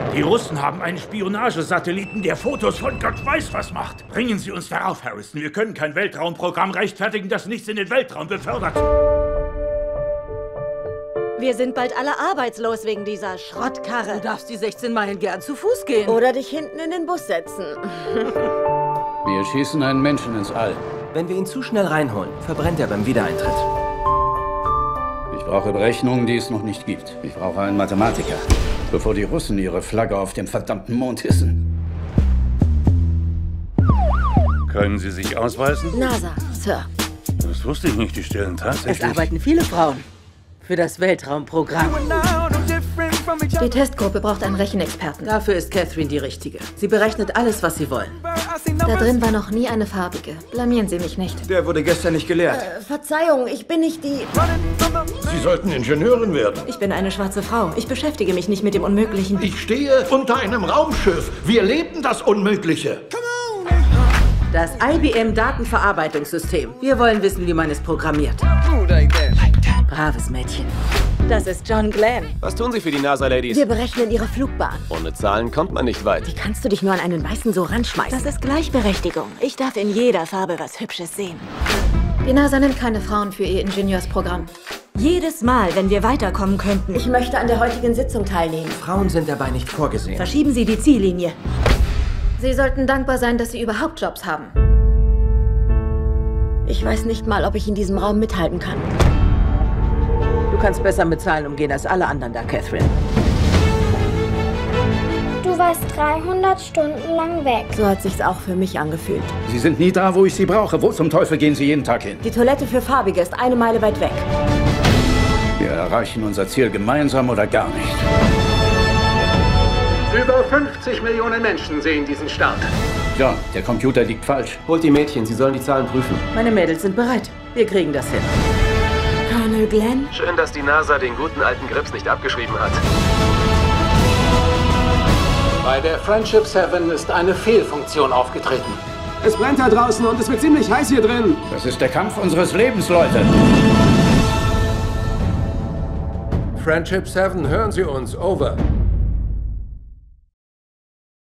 Die Russen haben einen Spionagesatelliten, der Fotos von Gott weiß was macht. Bringen Sie uns darauf, Harrison. Wir können kein Weltraumprogramm rechtfertigen, das nichts in den Weltraum befördert. Wir sind bald alle arbeitslos wegen dieser Schrottkarre. Du darfst die 16 Meilen gern zu Fuß gehen. Oder dich hinten in den Bus setzen. Wir schießen einen Menschen ins All. Wenn wir ihn zu schnell reinholen, verbrennt er beim Wiedereintritt. Ich brauche Berechnungen, die es noch nicht gibt. Ich brauche einen Mathematiker, bevor die Russen ihre Flagge auf dem verdammten Mond hissen. Können Sie sich ausweisen? NASA, Sir. Das wusste ich nicht, die stellen tatsächlich... Es arbeiten viele Frauen für das Weltraumprogramm. Die Testgruppe braucht einen Rechenexperten. Dafür ist Catherine die Richtige. Sie berechnet alles, was sie wollen. Da drin war noch nie eine farbige. Blamieren Sie mich nicht. Der wurde gestern nicht gelehrt. Verzeihung, ich bin nicht die... Sie sollten Ingenieurin werden. Ich bin eine schwarze Frau. Ich beschäftige mich nicht mit dem Unmöglichen. Ich stehe unter einem Raumschiff. Wir leben das Unmögliche. Das IBM-Datenverarbeitungssystem. Wir wollen wissen, wie man es programmiert. Braves Mädchen. Das ist John Glenn. Was tun Sie für die NASA-Ladies? Wir berechnen ihre Flugbahn. Ohne Zahlen kommt man nicht weit. Wie kannst du dich nur an einen Weißen so ranschmeißen? Das ist Gleichberechtigung. Ich darf in jeder Farbe was Hübsches sehen. Die NASA nimmt keine Frauen für ihr Ingenieursprogramm. Jedes Mal, wenn wir weiterkommen könnten. Ich möchte an der heutigen Sitzung teilnehmen. Frauen sind dabei nicht vorgesehen. Verschieben Sie die Ziellinie. Sie sollten dankbar sein, dass Sie überhaupt Jobs haben. Ich weiß nicht mal, ob ich in diesem Raum mithalten kann. Du kannst besser mit Zahlen umgehen als alle anderen da, Catherine. Du warst 300 Stunden lang weg. So hat sich's auch für mich angefühlt. Sie sind nie da, wo ich Sie brauche. Wo zum Teufel gehen Sie jeden Tag hin? Die Toilette für Farbige ist 1 Meile weit weg. Wir erreichen unser Ziel gemeinsam oder gar nicht. Über 50 Millionen Menschen sehen diesen Start. John, der Computer liegt falsch. Holt die Mädchen, sie sollen die Zahlen prüfen. Meine Mädels sind bereit. Wir kriegen das hin. Colonel Glenn? Schön, dass die NASA den guten alten Grips nicht abgeschrieben hat. Bei der Friendship 7 ist eine Fehlfunktion aufgetreten. Es brennt da draußen und es wird ziemlich heiß hier drin. Das ist der Kampf unseres Lebens, Leute. Friendship 7, hören Sie uns. Over.